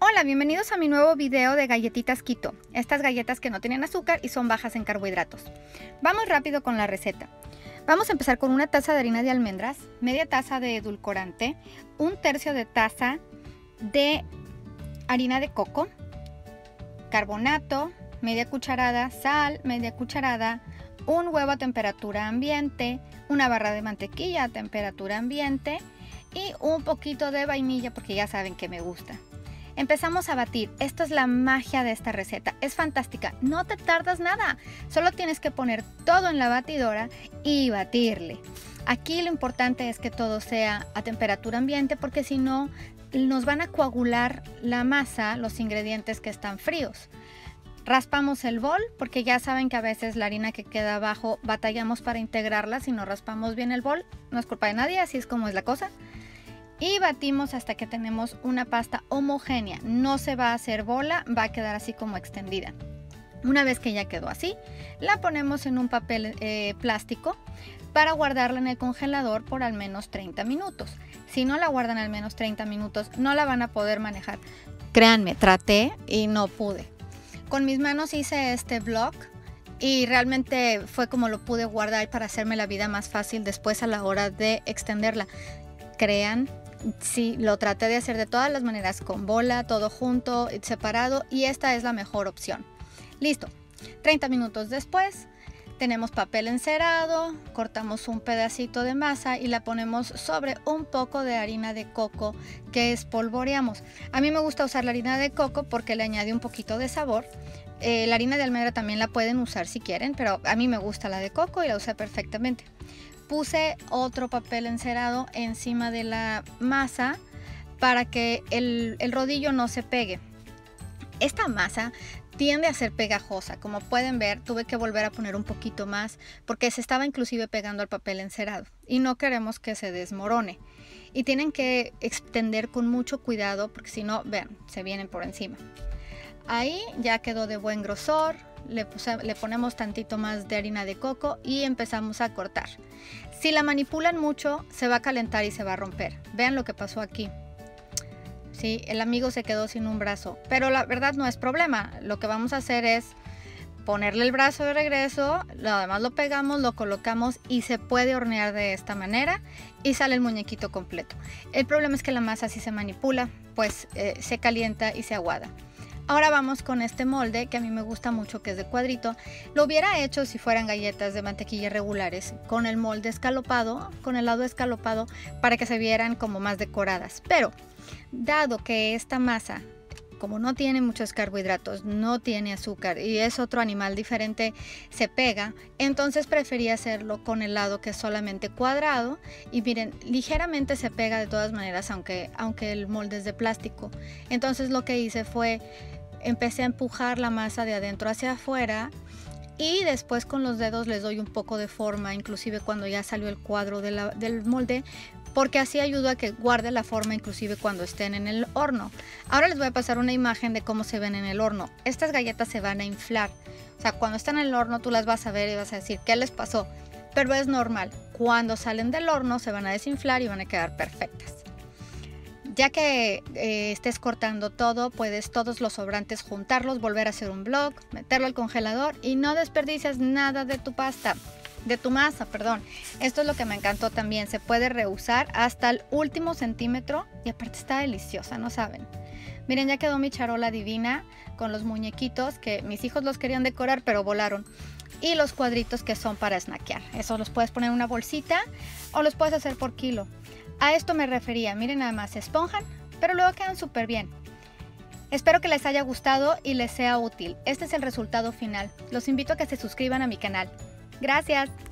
Hola, bienvenidos a mi nuevo video de galletitas Keto. Estas galletas que no tienen azúcar y son bajas en carbohidratos. Vamos rápido con la receta. Vamos a empezar con una taza de harina de almendras, media taza de edulcorante, un tercio de taza de harina de coco, carbonato, media cucharada, sal, media cucharada, un huevo a temperatura ambiente, una barra de mantequilla a temperatura ambiente y un poquito de vainilla porque ya saben que me gusta. Empezamos a batir. Esto es la magia de esta receta. Es fantástica. No te tardas nada. Solo tienes que poner todo en la batidora y batirle. Aquí lo importante es que todo sea a temperatura ambiente porque si no nos van a coagular la masa, los ingredientes que están fríos. Raspamos el bol porque ya saben que a veces la harina que queda abajo batallamos para integrarla. Si no raspamos bien el bol, no es culpa de nadie, así es como es la cosa. Y batimos hasta que tenemos una pasta homogénea. No se va a hacer bola, va a quedar así como extendida. Una vez que ya quedó así, la ponemos en un papel plástico para guardarla en el congelador por al menos 30 minutos. Si no la guardan al menos 30 minutos, no la van a poder manejar. Créanme, traté y no pude. Con mis manos hice este vlog y realmente fue como lo pude guardar para hacerme la vida más fácil después a la hora de extenderla. Crean. Sí, lo traté de hacer de todas las maneras, con bola, todo junto, separado, y esta es la mejor opción. Listo, 30 minutos después tenemos papel encerado, cortamos un pedacito de masa y la ponemos sobre un poco de harina de coco que espolvoreamos. A mí me gusta usar la harina de coco porque le añade un poquito de sabor. La harina de almendra también la pueden usar si quieren, pero a mí me gusta la de coco y la usé perfectamente. Puse otro papel encerado encima de la masa para que el rodillo no se pegue. Esta masa tiende a ser pegajosa. Como pueden ver, tuve que volver a poner un poquito más porque se estaba inclusive pegando al papel encerado y no queremos que se desmorone. Y tienen que extender con mucho cuidado porque si no, vean, se vienen por encima. Ahí ya quedó de buen grosor. Le ponemos tantito más de harina de coco y empezamos a cortar. Si la manipulan mucho, se va a calentar y se va a romper. Vean lo que pasó aquí. Sí, el amigo se quedó sin un brazo, pero la verdad no es problema. Lo que vamos a hacer es ponerle el brazo de regreso, además lo pegamos, lo colocamos y se puede hornear de esta manera y sale el muñequito completo. El problema es que la masa si se manipula, pues se calienta y se aguada. Ahora vamos con este molde que a mí me gusta mucho, que es de cuadrito. Lo hubiera hecho si fueran galletas de mantequilla regulares, con el molde escalopado, con el lado escalopado, para que se vieran como más decoradas. Pero dado que esta masa, como no tiene muchos carbohidratos, no tiene azúcar y es otro animal diferente, se pega, entonces preferí hacerlo con el lado que es solamente cuadrado y miren, ligeramente se pega de todas maneras, aunque el molde es de plástico. Entonces lo que hice fue empecé a empujar la masa de adentro hacia afuera y después con los dedos les doy un poco de forma, inclusive cuando ya salió el cuadro del molde, porque así ayuda a que guarde la forma inclusive cuando estén en el horno. Ahora les voy a pasar una imagen de cómo se ven en el horno. Estas galletas se van a inflar, o sea, cuando están en el horno tú las vas a ver y vas a decir ¿qué les pasó? Pero es normal, cuando salen del horno se van a desinflar y van a quedar perfectas. Ya que estés cortando todo, puedes todos los sobrantes juntarlos, volver a hacer un block, meterlo al congelador y no desperdicies nada de tu masa, perdón. Esto es lo que me encantó también, se puede reusar hasta el último centímetro y aparte está deliciosa, ¿no saben? Miren, ya quedó mi charola divina con los muñequitos que mis hijos los querían decorar pero volaron. Y los cuadritos que son para snackear. Eso los puedes poner en una bolsita o los puedes hacer por kilo. A esto me refería, miren nada más, se esponjan, pero luego quedan súper bien. Espero que les haya gustado y les sea útil. Este es el resultado final. Los invito a que se suscriban a mi canal. Gracias.